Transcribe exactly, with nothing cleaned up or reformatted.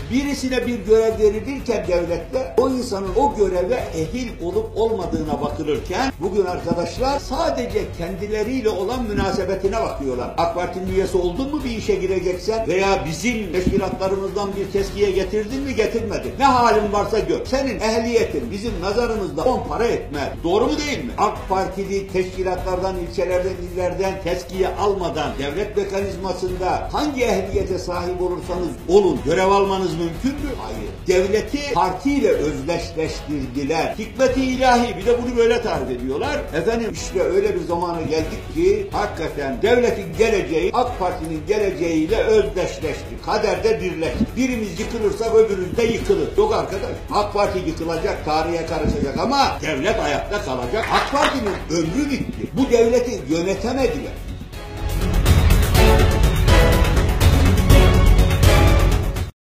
Birisine bir görev verilirken devlette o insanın o göreve ehil olup olmadığına bakılırken bugün arkadaşlar sadece kendileriyle olan münasebetine bakıyorlar. AK Parti'nin üyesi oldun mu bir işe gireceksen veya bizim teşkilatlarımızdan bir tezkiye getirdin mi getirmedin. Ne halin varsa gör. Senin ehliyetin bizim nazarımızda on para etmez. Doğru mu değil mi? AK Partili teşkilatlardan, ilçelerden, illerden tezkiye almadan devlet mekanizmasında hangi ehliyete sahip olursanız olun görev almanız mümkün mü? Hayır. Devleti partiyle özdeşleştirdiler. Hikmet-i ilahi bir de bunu böyle tarif ediyorlar. Efendim işte öyle bir zamana geldik ki hakikaten devletin geleceği AK Parti'nin geleceğiyle özdeşleşti. Kaderde birleşti. Birimiz yıkılırsa öbürümüz de yıkılır. Yok arkadaş. AK Parti yıkılacak, tarihe karışacak ama devlet ayakta kalacak. AK Parti'nin ömrü bitti. Bu devleti yönetemediler.